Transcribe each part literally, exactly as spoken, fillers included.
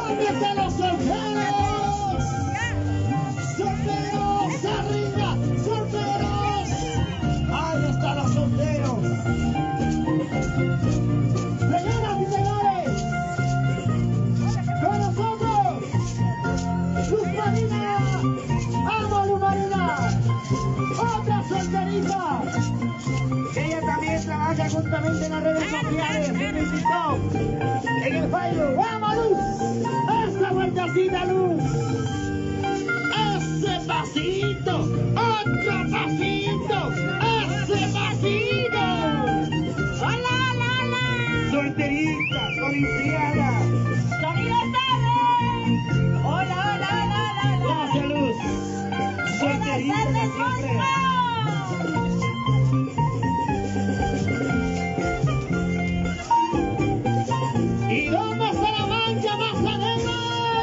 ¿Dónde están los solteros? ¡Solteros! ¡Arriba! ¡Solteros! ¡Ahí están los solteros! Señoras y señores, con nosotros, Luz Marina. ¡Vamos, Luz Marina! ¡Otra solterita! Ella también trabaja juntamente en las redes sociales, en el TikTok, en el Facebook. ¡Vamos, Luz! ¡Esa vueltecita, Luz! ¡Ese pasito! ¡Otro pasito! ¡Ese pasito! ¡Hola, hola, hola! Solterita, codiciada. ¡Sonido tarde! ¡Hola, hola, hola, hola! Gracias, Luz. Solterita siempre. ¿Y dónde está la mancha más alegre?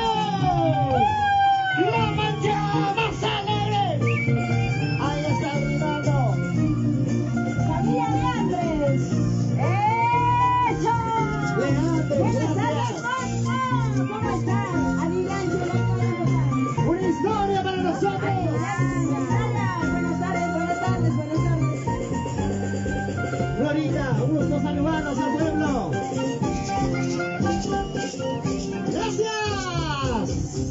¡La mancha más alegre! Ahí está gritando. ¡Familia Leandres! ¡Eso! Leandres, buenas tardes, ¿cómo están? Adelante, una historia para nosotros. Buenas tardes, buenas tardes, buenas tardes. Florita, un gusto saludarnos al pueblo. ¡Gracias!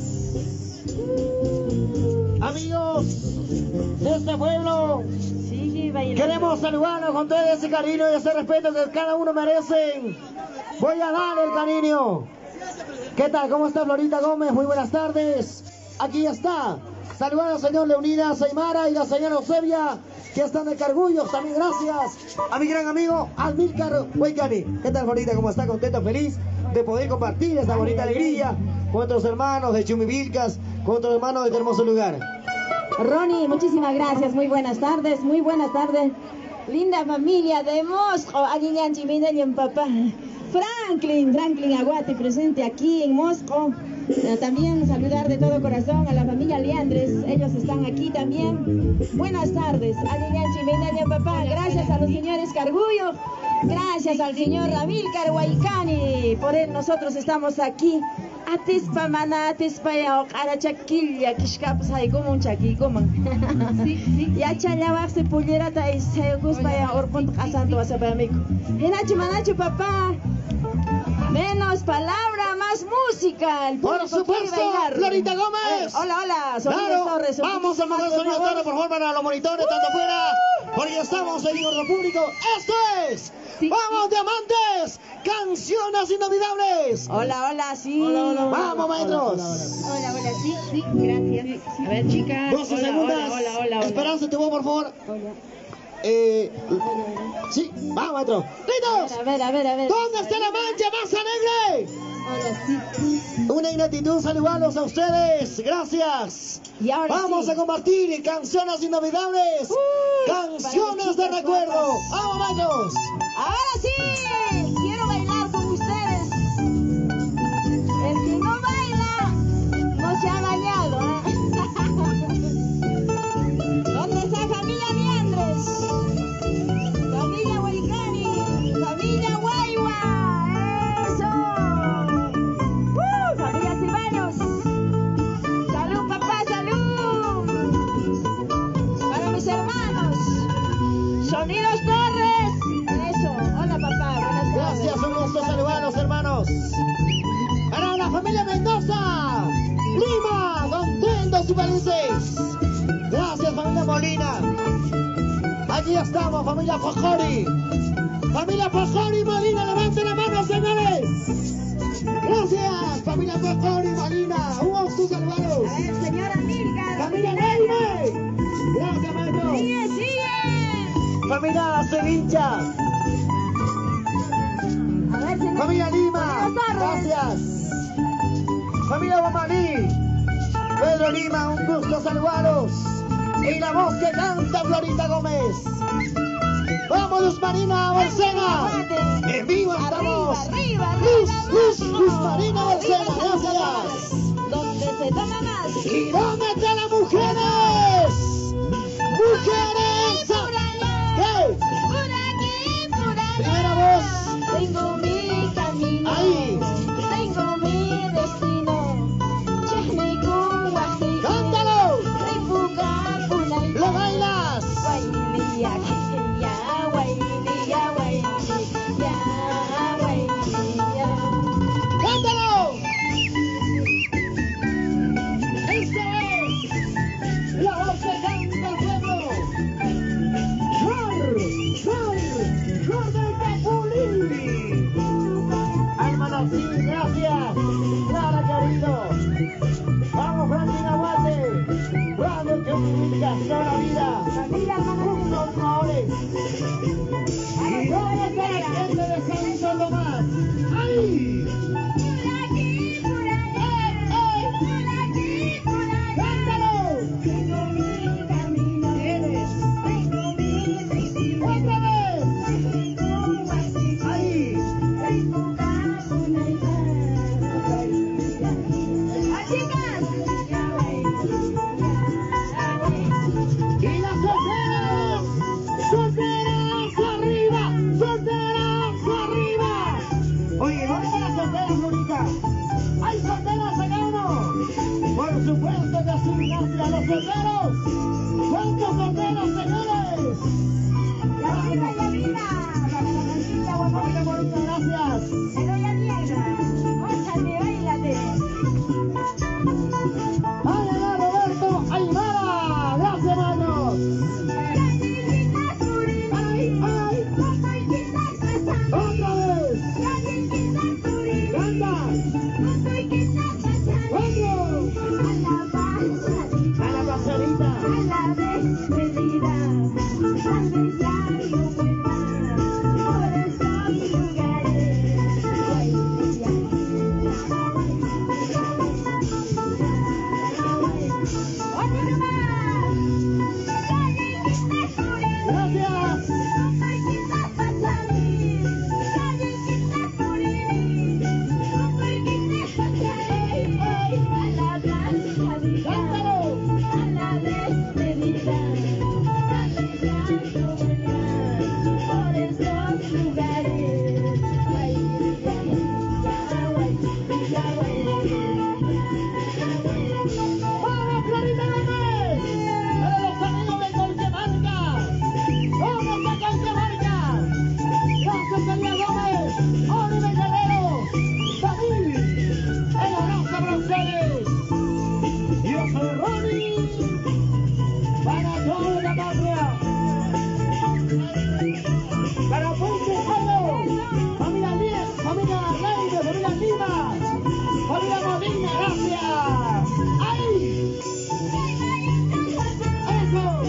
Amigos de este pueblo, queremos saludarlos con todo ese cariño y ese respeto que cada uno merecen. Voy a darle el cariño. ¿Qué tal? ¿Cómo está Florita Gómez? Muy buenas tardes. Aquí está. Saludar al señor Leonidas Aymara y la señora Eusebia, que están de Cargullos. También gracias a mi gran amigo Almílcar Huaycani. ¿Qué tal, Florita? ¿Cómo está? Contento, feliz de poder compartir esta bonita alegría con otros hermanos de Chumivilcas, con otros hermanos de este hermoso lugar. Ronnie, muchísimas gracias. Muy buenas tardes, muy buenas tardes. Linda familia de Mosco, Aguiñanchi, mi papá. Franklin, Franklin Aguate, presente aquí en Mosco. Eh, también saludar de todo corazón a la familia Leandres, ellos están aquí también. Buenas tardes, Aguiñanchi, mi papá. Gracias a los señores Cargullo, gracias al señor Amílcar Huaycani. Por él nosotros estamos aquí. Atispa mana, atispa ya, cara chaquilla, kishkapas hay como un chaqui, como. Ya chaya se puliera ta y se gusta ya orpont casando a saber amigo. Enacho manacho papá. Menos palabra, más música. El Por supuesto, Florita Gómez. Eh, hola, hola, Sonido claro, Torres. Vamos a mandar Sonido Torres, por favor, para los monitores, tanto afuera, porque estamos en orden público. Esto es, sí, vamos, sí. Diamantes, canciones inolvidables. Hola, hola, sí. Hola, hola, hola. Vamos, maestros. Hola, hola, hola, hola, sí, sí, gracias. Sí, sí. A ver, chicas. doce segundos. Hola, hola, hola, hola. Esperanza, tu voz, por favor. Hola. Eh, sí, vamos, maestro. ¡Listos! A ver, a ver, a ver. ¿Dónde está la mancha más alegre? Hola, sí. Una ingratitud saludarlos a ustedes. Gracias. Y ahora vamos sí. a compartir canciones inolvidables. Uh, canciones de recuerdo. ¡Vamos, maestros! Ahora sí. Quiero bailar con ustedes. El que no baila no se ha bañado, ¿eh? ¿Dónde está familia Leandres? Familia Huaycani, familia Guayua, eso. ¡Uh! Familia Silvanos. Salud, papá, salud. Para mis hermanos. Sonidos Torres. Eso. Hola, papá. Buenas tardes. Gracias, un gusto saludarlos, hermanos. Para la familia Mendoza, Lima, contentos y felices. Gracias, familia Molina. Aquí estamos, familia Fajori. Familia Fajori Molina, levanten la mano, señores. Gracias, familia Fajori Molina. Un gusto saludarlos. A ver, señora Milka. Familia Neime. Gracias, maestro. Sigue, sigue. Familia Sevilla. A ver, señor. Familia Lima. Gracias. Familia Guamaní. Pedro Lima, un gusto saludaros. Y la voz que canta Florita Gómez. Vamos, Luz Marina Barcena. En vivo estamos. Arriba, arriba, Luz, arriba, Luz, vamos. Luz Marina Barcena. Arriba, Gracias. Donde se toma más. ¿Y dónde están las mujeres? Mujeres. ¿Qué? Por aquí, por allá. Primera voz. Tengo mi camino. Ahí. Tengo mi destino. decir gracias a los solteros. ¿Cuántos solteros, señores? Y arriba, y arriba. Para la familia Guapo. Familia bonita, gracias. Me doy a tierra. Óchate, bailate. ¡Ay, Roberto Aymara! ¡Gracias, hermanos! ¡Ay, ay! ¡Otra vez! ¡Canta! ¡Otro! ¡A la pasadita! A la despedida, tal vez ya no vuelva por esos lugares. ¡Otro más! ¡Gracias! ¡Cántalo! A la despedida, tal vez ya no vuelva por esos lugares. Guay, guay, guay, guay, ¡Vamos, Florita Gómez! ¡Para los amigos de Colquemarca! ¡Vamos a Colquemarca! ¡Gracias, Elia Gómez! ¡Oliver Guerrero! ¡David! ¡El Horacio Bronceles! ¡Yo soy Ronnie! ¡Para toda la patria! ¡Para Ponce Aldo! ¡Familia Líder! ¡Familia Leide! ¡Familia Lima! ¡Familia Molina! ¡Gracias! ¡Ay! ¡Eso!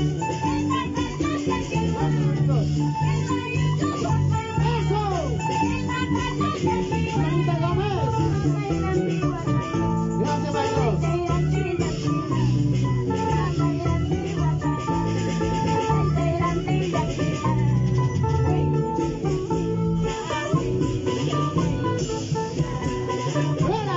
¡Eso! ¡Florita Gómez! ¡Gracias, maestros! ¡Fuera!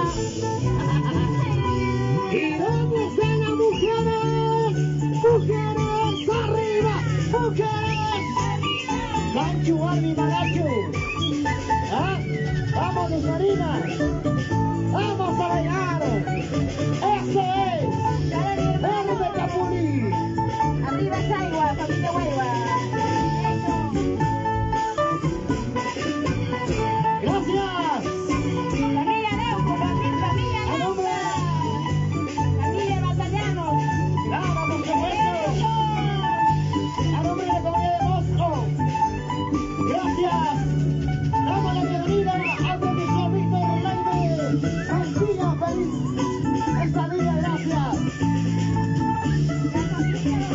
¡Y vamos a las mujeres! ¡Mujeres arriba! ¡Mujeres! ¡Gancho, Armi, Magacho! ¿Ah? ¡Vamos, Luz Marina! ¡Vamos a bailar! ¡Ese es! ¡Verde Capuli! Arriba Saigua, familia Guayua. ¡Gracias! Familia Arauco, familia ¡A nombre! Arauco. Familia Batallano. ¡Vamos, por supuesto! ¡A nombre de la comunidad de Mosco! ¡Gracias! ¡Damos la bienvenida a nuestro Víctor Laime! ¡Antigua, feliz!